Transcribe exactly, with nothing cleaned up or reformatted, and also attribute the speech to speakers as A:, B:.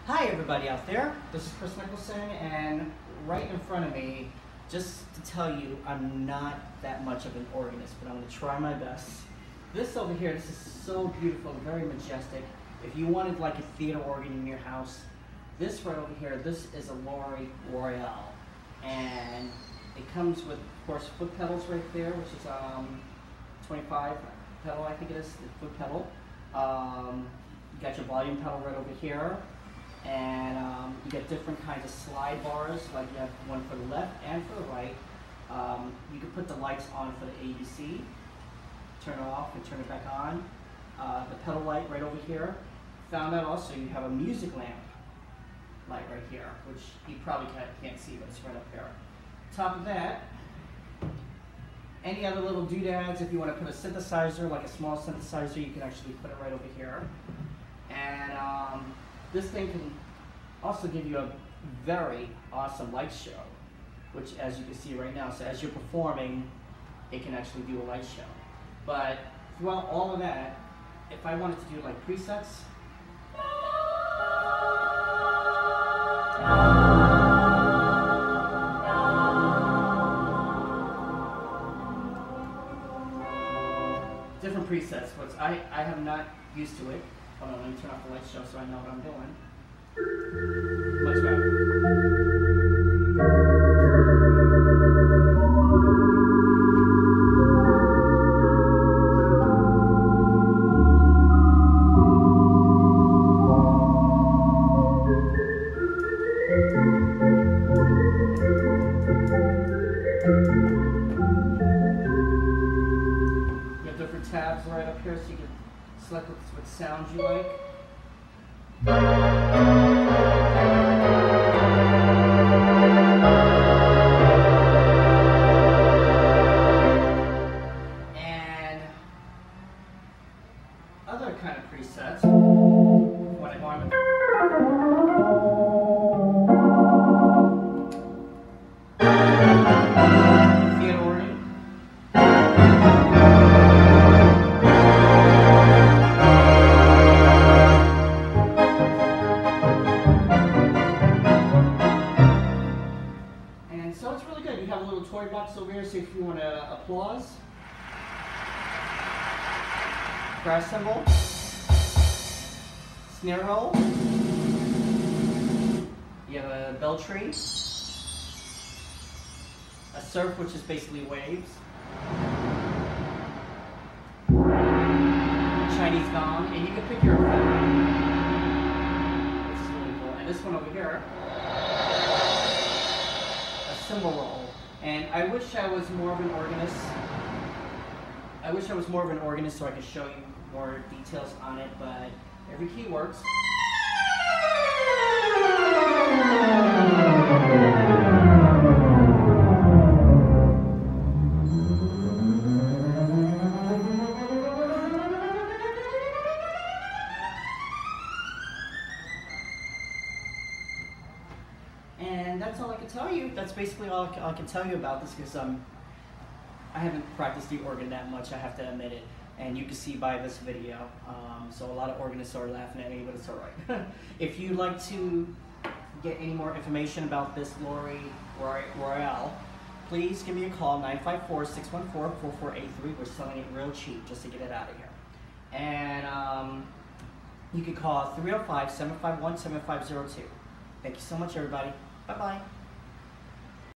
A: Hi everybody out there, this is Chris Nicholson, and right in front of me, just to tell you, I'm not that much of an organist, but I'm going to try my best. This over here, this is so beautiful, very majestic. If you wanted like a theater organ in your house, this right over here, this is a Laurie Royale, and it comes with, of course, foot pedals right there, which is um, twenty-five pedal, I think it is, the foot pedal. Um, you got your volume pedal right over here. And um, you get different kinds of slide bars, like you have one for the left and for the right. Um, you can put the lights on for the A B C, turn it off and turn it back on. Uh, the pedal light right over here. Found out also you have a music lamp light right here, which you probably can't, can't see, but it's right up there. Top of that, any other little doodads, if you want to put a synthesizer, like a small synthesizer, you can actually put it right over here. And um, this thing can also give you a very awesome light show, which as you can see right now, so as you're performing, it can actually do a light show. But throughout all of that, if I wanted to do like presets, different presets, which I, I am not used to it. Hold on, let me turn off the light show so I know what I'm doing. Much better. You have different tabs right up here so you can select what, what sounds you like. And other kind of presets, when I go on theater organ. So it's really good. You have a little toy box over here, so if you want to applause, brass cymbal, snare roll, you have a bell tree, a surf, which is basically waves, Chinese gong, and you can pick your effect, which is really cool. And this one over here, cymbal roll. And I wish I was more of an organist. I wish I was more of an organist so I could show you more details on it, but every key works. And that's all I can tell you. That's basically all I can, I can tell you about this, because um, I haven't practiced the organ that much, I have to admit it. And you can see by this video. Um, so a lot of organists are laughing at me, but it's all right. If you'd like to get any more information about this Laurie Royale, please give me a call, nine five four, six one four, four four eight three. We're selling it real cheap just to get it out of here. And um, you can call three oh five, seven five one, seven five zero two. Thank you so much, everybody. Bye-bye.